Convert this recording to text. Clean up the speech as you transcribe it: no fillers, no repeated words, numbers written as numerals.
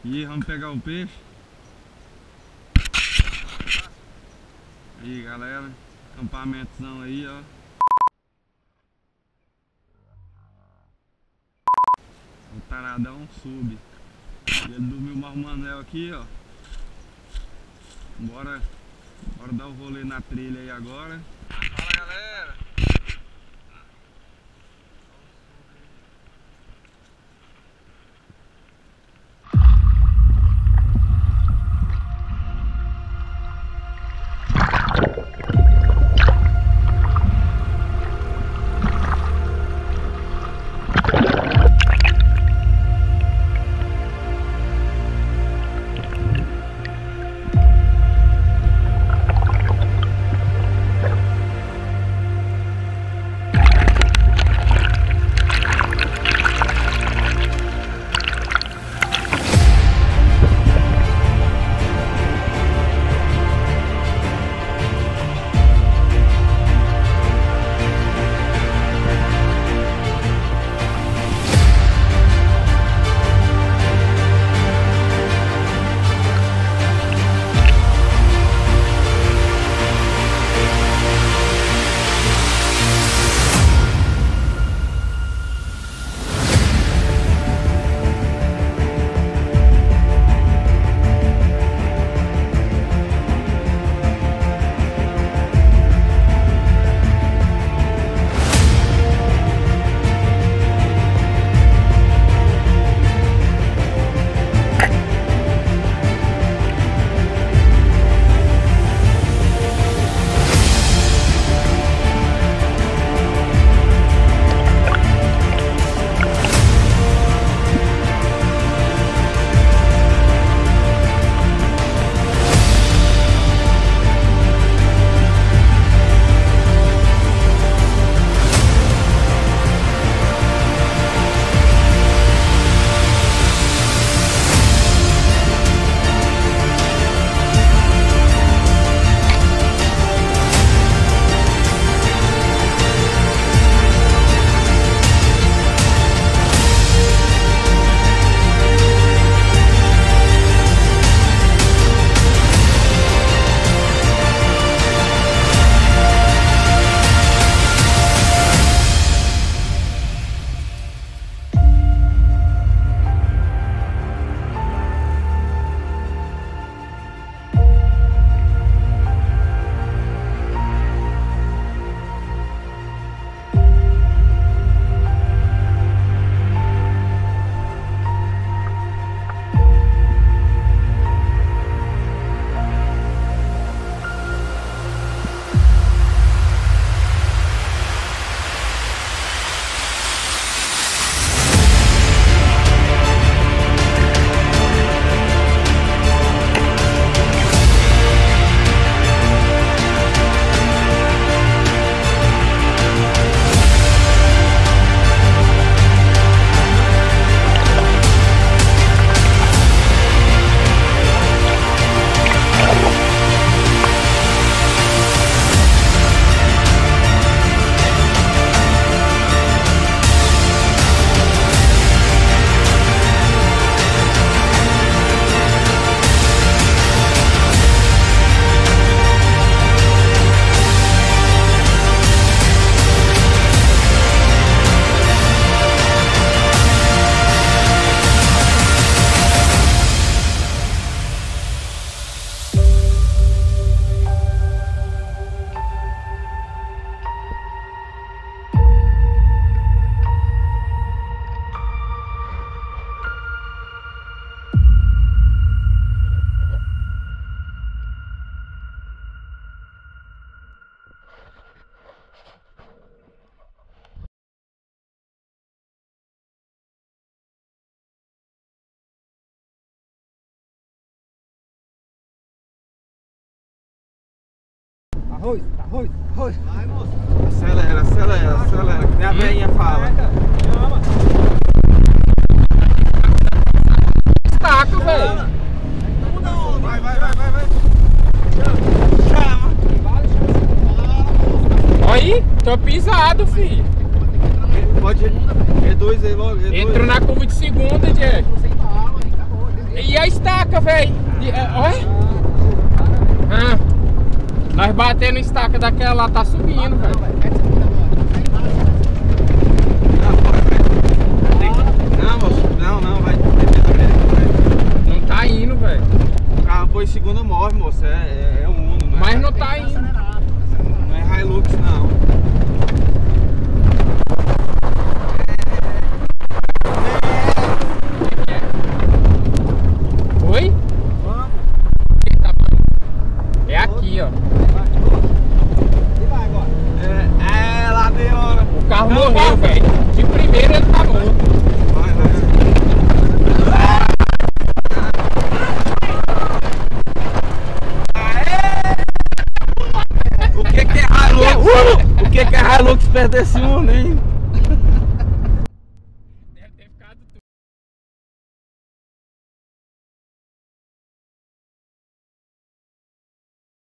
E vamos pegar o peixe. Aí galera, acampamentozão aí, ó. O taradão sub. Ele dormiu mais um anel aqui, ó. Bora dar o rolê na trilha aí agora. Fala galera! Arroz, arroz, arroz. Vai, moço. Acelera, acelera, acelera. Que nem a velhinha fala. Estaca, velho. Vai, vai, vai, vai, vai. Chama. Olha aí, tô pisado, filho. Pode E2 aí logo, E2. Entrou na curva de segunda, Jack. E a estaca, velho. Olha. Ah, nós batendo estaca daquela lá, tá subindo, velho. Não, vai. Não tá indo, velho. O carro pôs segunda morre, moço. É Uno, não é? Mas não tá indo. Não é Hilux, não. Oi? É aqui, ó. Lá deu, hora. O carro morreu, velho. De primeiro ele tá morto. Vai. O que é Hilux? O que é Hilux perto desse Uno, hein?